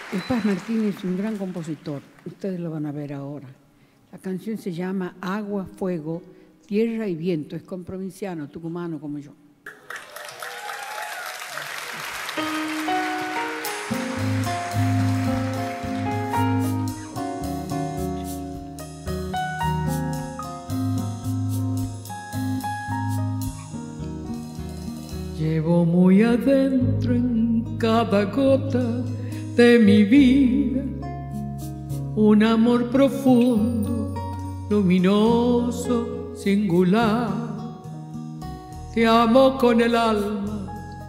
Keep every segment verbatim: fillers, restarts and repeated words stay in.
El Paz Martínez es un gran compositor, ustedes lo van a ver ahora. La canción se llama Agua, Fuego, Tierra y Viento, es comprovinciano, tucumano como yo. Llevo muy adentro en cada gota de mi vida un amor profundo, luminoso, singular. Te amo con el alma,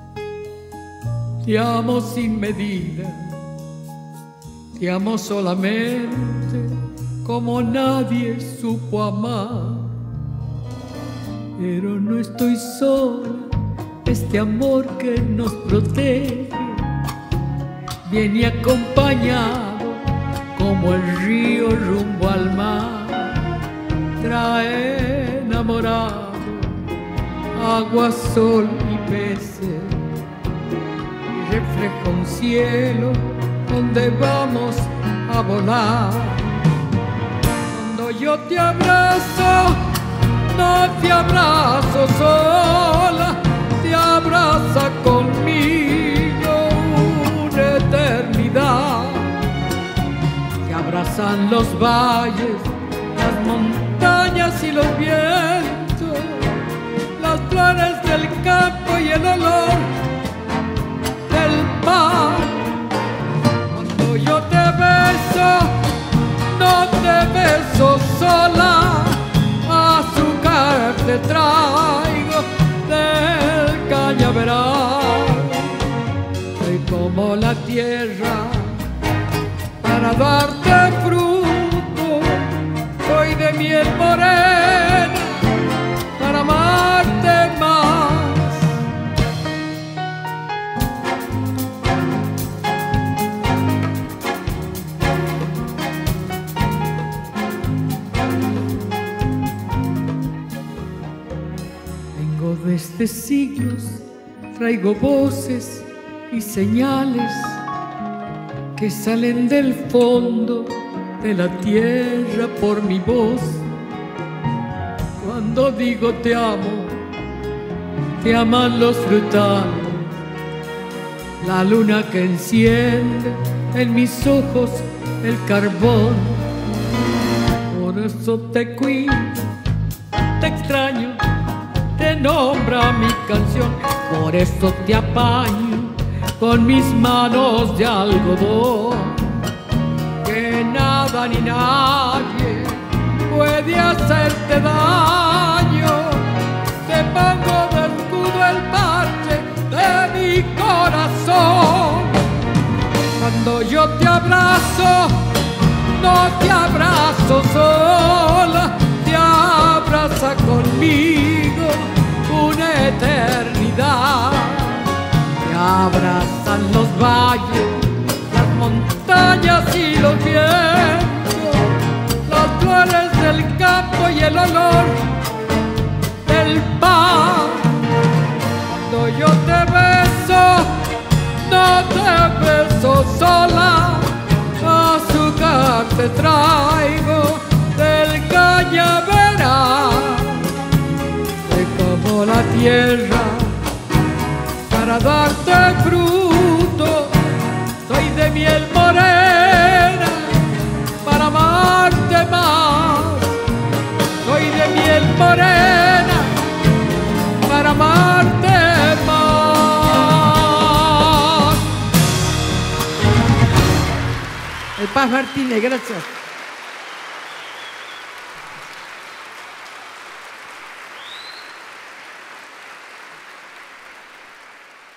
te amo sin medida, te amo solamente como nadie supo amar. Pero no estoy sola, este amor que nos protege viene acompañado como el río rumbo al mar. Trae enamorado agua, sol y peces y refleja un cielo donde vamos a volar. Cuando yo te abrazo, no te abrazo sola, te abraza conmigo una eternidad. Te abrazan los valles, las montañas y los vientos, las flores del campo y el olor del mar. Cuando yo te beso, no te beso sola, azúcar te traigo del cañaveral. Soy como la tierra para darte fruto, soy de miel morena para amarte más. Vengo desde siglos, traigo voces y señales que salen del fondo de la tierra por mi voz. Cuando digo te amo, te aman los frutales, la luna que enciende en mis ojos el carbón. Por eso te cuido, te extraño, te nombra mi canción, por eso te apaño con mis manos de algodón. Que nada ni nadie puede hacerte daño, te pongo de escudo el parche de mi corazón. Cuando yo te abrazo, no te abrazo sola, te abraza conmigo una eternidad. Te abrazan los valles, las montañas y los vientos, las flores del campo y el olor del pan. Cuando yo te beso, no te beso sola, azúcar te traigo del cañaveral. Soy como la tierra para darte fruto, soy de miel morena para amarte más. Soy de miel morena para amarte más. El Paz Martínez, gracias.